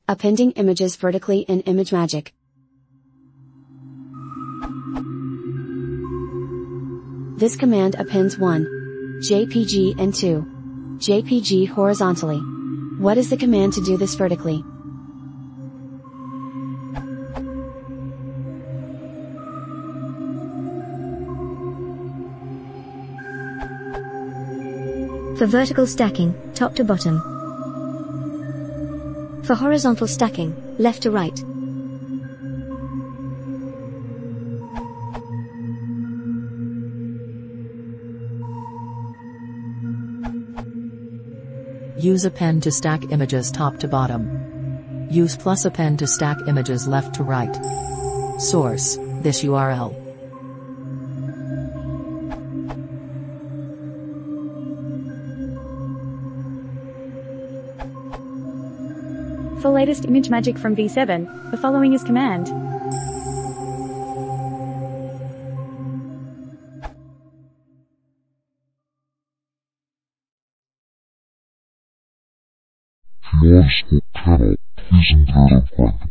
Appending images vertically in ImageMagick. This command appends 1 JPG and 2 JPG horizontally. What is the command to do this vertically? For vertical stacking, top to bottom. For horizontal stacking, left to right. Use append to stack images top to bottom. Use plus append to stack images left to right. Source: this URL. For latest ImageMagick from V7, the following is command. If you want to support the channel, please enter it in